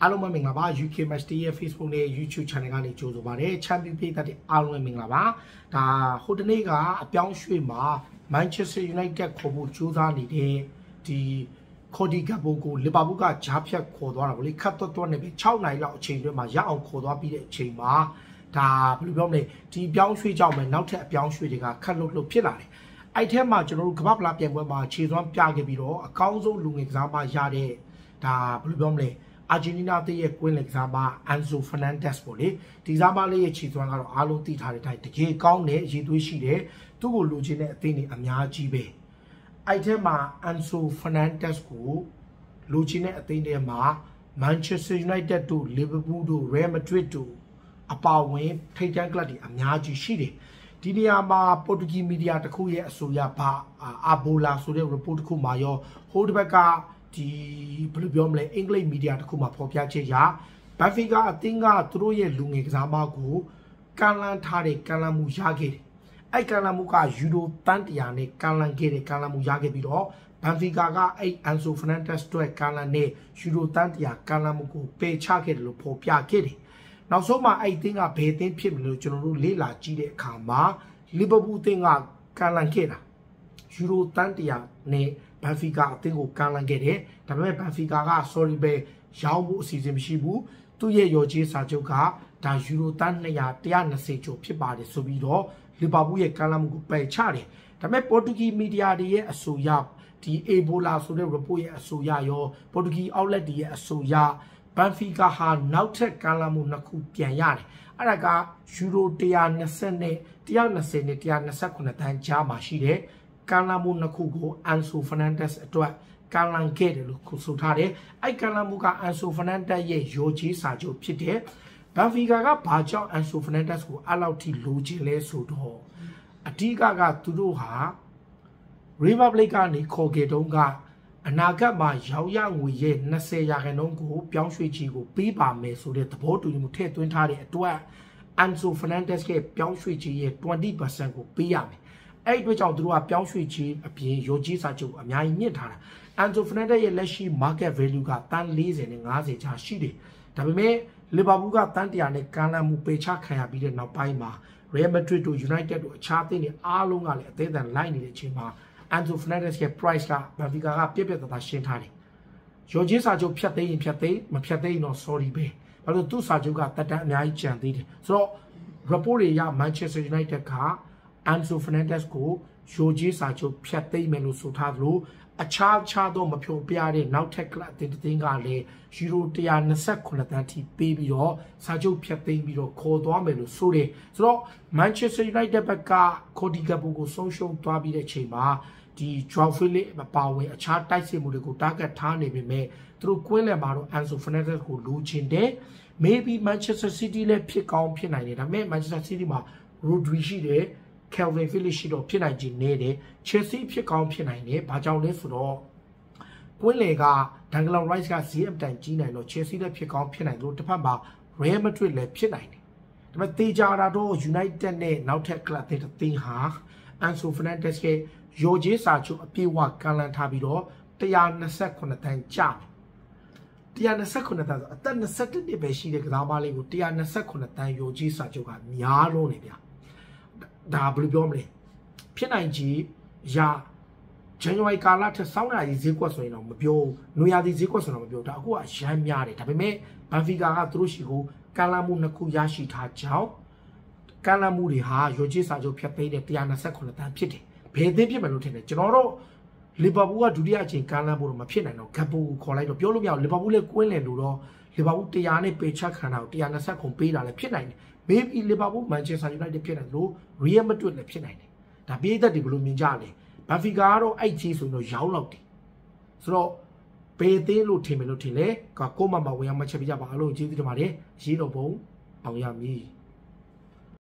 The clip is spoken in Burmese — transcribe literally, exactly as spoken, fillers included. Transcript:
အားလုံးပဲမင်္ဂလာပါ ယူ ကေ Match ရဲ့ Facebook နဲ့ YouTube Channel ကနေကြိုဆိုပါတယ် Champion ပြည်သက်တွေအားလုံးပဲမင်္ဂလာပါဒါဟိုတနေ့ကအပြောင်းရွှေ့မှာ Manchester United ခေါ်ဖို့ကြိုးစားနေတဲ့ဒီခေါ်ဒီကပ်ပိုကိုလီဗာပူးကဂျားဖြတ်ခေါ်သွားတာဗောလေခတ်တွတ်တွတ်နေပြီ၆နိုင်လောက်အချိန်တွင်းမှာရအောင်ခေါ်သွားပြီးတဲ့အချိန်မှာဒါဘယ်လိုပြောမလဲဒီပြောင်းရွှေ့ကြောင့်ပဲနောက်ထပ်အပြောင်းရွှေ့တွေကခတ်လွတ်လွတ်ဖြစ်လာတယ်အဲ့ထဲမှာကျွန်တော်တို့ကမ္ဘာ့ဖလားပြိုင်ပွဲမှာခြေစွမ်းပြခဲ့ပြီးတော့အကောင်းဆုံးလူငယ်ကစားမရတဲ့ဒါဘယ်လိုပြောမလဲအာဂျင်တီးနားရဲ့ကွင်းလက်ကစားမအန်ဆိုဖာနန်ဒက်စ်ပေါ့လေဒီစားမလေးရဲ့ခြေစွမ်းကတော့အားလုံးသိထားတဲ့အတိုင်းတကယ်ကောင်းတဲ့အရေးသွေးရှိတယ်သူ့ကိုလိုချင်တဲ့အသင်းတွေအများကြီးပဲအဲ့ထဲမှာအန်ဆိုဖာနန်ဒက်စ်ကိုလိုချင်တဲ့အသင်းတွေမှာ Manchester United တို့ Liverpool တို့ Real Madrid တို့အပါအဝင်ထိပ်တန်းကလပ်တွေအများကြီးရှိတယ်ဒီနေရာမှာပေါ်တူဂီမီဒီယာတစ်ခုရဲ့အဆိုအရဘာအာဘိုလာဆိုတဲ့ report တစ်ခုမှာရောဟိုတစ်ဘက်ကဒီဘယ်လိုပြောမလဲအင်္ဂလိပ်မီဒီယာတစ်ခုမှာဖော်ပြချက်ရဘန်ဖီကာအသင်းကသူတို့ရဲ့လူငယ်ကစားမကိုကန်လန်းထားတဲ့ကန်လန်းမှုရခဲ့တယ်အဲ့ကန်လန်းမှုကယူရိုတန်တရာနဲ့ကန်လန်းခဲ့တဲ့ကန်လန်းမှုရခဲ့ပြီးတော့ဘန်ဖီကာကအဲ့အန်ဆိုဖာနန်ဒက်စ်တို့ကန်လန်းနဲ့ယူရိုတန်တရာကန်လန်းမှုကိုပယ်ချခဲ့တယ်လို့ဖော်ပြခဲ့တယ်နောက်ဆုံးမှာအဲ့အသင်းကဘယ်အသင်းဖြစ်မလို့ကျွန်တော်တို့လေ့လာကြည့်တဲ့အခါမှာလီဗာပူးအသင်းကကန်လန်းခဲ့တာယူရိုတန်တရာနဲ့ဘန်ဖီကာအသင်းကိုကန်လန်းခဲ့တယ်ဒါပေမဲ့ဘန်ဖီကာက sorry ပဲရောင်းဖို့အစီအစဉ်မရှိဘူးသူ့ရဲ့ရော်ချေးစာချုပ်ကဒါယူရိုတန်၂ရာ၁၂၀ကျော်ဖြစ်ပါတယ်ဆိုပြီးတော့လီဗာပူးရဲ့ကန်လန်းမှုကိုပယ်ချတယ်ဒါပေမဲ့ပေါ်တူဂီမီဒီယာတွေရဲ့အဆိုအရဒီအေဘိုလာဆိုတဲ့ report ရဲ့အဆိုအရရောပေါ်တူဂီ outlet တွေရဲ့အဆိုအရဘန်ဖီကာဟာနောက်ထပ်ကန်လန်းမှုနှစ်ခုပြန်ရတယ်အဲ့ဒါကယူရို၁၂၀နဲ့၁၂၀နဲ့၁၂၇တန်းကြားမှာရှိတယ်ကန်လန်းမှုနှစ်ခုကိုအန်ဆိုဖာနန်ဒက်စ်အတွက်ကန်လန်းခဲ့တယ်လို့ဆိုထားတယ်အဲ့ကန်လန်းမှုကအန်ဆိုဖာနန်ဒက်စ်ရဲ့ရောချေးစာချုပ်ဖြစ်တယ်ဘန်ဖီကာကဘာကြောင့်အန်ဆိုဖာနန်ဒက်စ်ကိုအဲ့လောက်ထိလိုချင်လဲဆိုတော့အဓိကကသူတို့ဟာရီဗာပလစ်ကနေခေါ်ခဲ့တုန်းကအနာဂတ်မှာရောက်ရငွေရဲ့၂၀ရာခိုင်နှုန်းကိုပြောင်းရွှေ့ချီကိုပေးပါမယ်ဆိုတဲ့သဘောတူညီမှုထည့်သွင်းထားတဲ့အတွက်အန်ဆိုဖာနန်ဒက်စ်ရဲ့ပြောင်းရွှေ့ချီရဲ့၂၀ရာခိုင်နှုန်းကိုပေးရမယ်အဲ့ဒီအတွက်ကြောင့်သူတို့ကပြောင်းရွှေ့ချီအပြင်ရောကြီးစာချုပ်အများကြီးညှစ်ထားတာအန်ဆိုဖာနန်ဒက်စ်ရဲ့လက်ရှိ market value ကတန်၄၀နဲ့၅၀ကြားရှိတယ်ဒါပေမဲ့လီဗာပူးကတန်၁၀၀နဲ့ကန်လန်းမှုပယ်ချခံရပြီးတဲ့နောက်ပိုင်းမှာ Real Madrid တို့ United တို့အခြားအသင်းတွေအားလုံးကလည်းအသေးအံလိုက်နေတဲ့အချိန်မှာအန်ဆိုဖာနန်ဒက်စ်ရဲ့ price ကဘန်ဖီကာကပြက်ပြက်သားသားရှင်းထားတယ်ရောကြီးစာချုပ်ဖြတ်သိမ်းရင်ဖြတ်သိမ်းမဖြတ်သိမ်းတော့ sorry ပဲဘာလို့သူ့စာချုပ်ကတက်တန်းအများကြီးကျန်သေးတယ်ဆိုတော့ report တွေရ Manchester United ကအန်ဆိုဖာနန်ဒက်စ်ကိုရိုဂျီစာချုပ်ဖြတ်သိမ်းမယ်လို့ဆိုထားသလိုအခြားခြားသောမဖြုံပြတဲ့နောက်ထပ်ကလပ်အသင်းတစ်သင်းကလည်းယူရို၁၂၇တန်းထိပေးပြီးတော့စာချုပ်ဖြတ်သိမ်းပြီးတော့ခေါ်သွားမယ်လို့ဆိုတယ်ဆိုတော့ Manchester United ဘက်ကခေါ်ဒီကပ်ကိုဆုံးရှုံးသွားပြီးတဲ့ချိန်မှာဒီ Joao Felix အပါအဝင်အခြားတိုက်စစ်မှုတွေကို target ထားနေပေမဲ့သူတို့ကွင်းလည်မှာတော့ Anso Fernandez ကိုလိုချင်တယ် maybe Manchester City လည်းဖြစ်ကောင်းဖြစ်နိုင်တယ်ဒါပေမဲ့ Manchester City မှာ Rodri ရှိတယ် Calvin Phillips ရှိတော့ဖြစ်နိုင်ခြင်းနေတယ် Chelsea ဖြစ်ကောင်းဖြစ်နိုင်တယ်ဘာကြောင့်လဲဆိုတော့ကွင်းလည်က Declan Rice ကဈေးအတိုင်းကြီးနိုင်တော့ Chelsea လည်းဖြစ်ကောင်းဖြစ်နိုင်လို့တစ်ဖက်မှာ Real Madrid လည်းဖြစ်နိုင်တယ်ဒါပေမဲ့တေချာတာတော့ United နဲ့နောက်ထပ် club တွေတစ်သင်းဟာ Anso Fernandez ရဲ့ရောဂျေးစာချုပ်အပြည့်အဝကန်လန်းထားပြီးတော့၁၂၇တန်းကျမယ်၁၂၇တန်းဆိုအသက်၂၁နှစ်ပဲရှိတဲ့ကစားမလေးကို၁၂၇တန်းရောဂျေးစာချုပ်ကများလို့နေဗျာဒါဘယ်လိုပြောမလဲဖြစ်နိုင်ကြီးရဇန်နဝါရီကာလထက်စောင်းရာကြီးဈေးကွက်ဆိုရင်တော့မပြောနွေရာသီဈေးကွက်ဆိုတော့မပြောဒါအခုကရမ်းများတယ်ဒါပေမဲ့ဘန်ဖီကာကသူတို့ရှိကိုကန်လန်းမှုနှစ်ခုရရှိထားကြောင်းကန်လန်းမှုတွေဟာရောဂျေးစာချုပ်ဖြတ်သိမ်းတဲ့၁၂၇တန်းဖြစ်တယ်ဘယ်အသင်းဖြစ်မယ်လို့ထင်တယ်ကျွန်တော်တို့လီဗာပူးကဒုတိယအချိန်ကန်လန်းဖို့တော့မဖြစ်နိုင်တော့ဂပ်ပိုကိုခေါ်လိုက်တော့ပြောလို့မရဘူးလီဗာပူးလည်းကွင်းလည်လို့တော့လီဗာပူး၁၀၀နဲ့ပေချက်ခံတာကို၁၂၀ခုပေးတာလည်းဖြစ်နိုင်တယ် maybe လီဗာပူး Manchester United ဖြစ်နိုင်လို့ Real Madrid လည်းဖြစ်နိုင်တယ်ဒါပြည်သက်တွေဘယ်လိုမြင်ကြလဲဘန်ဖီကာကတော့အဲ့ချီဆိုရင်တော့ရောင်းလောက်တယ်ဆိုတော့ဘယ်အသင်းလို့ထင်မယ်လို့ထင်လဲကကိုမမဝင်အောင်မချက်ပြကြပါလို့ကျေးဇူးတင်ပါတယ်ရေးတော်ပုံအောင်ရမည်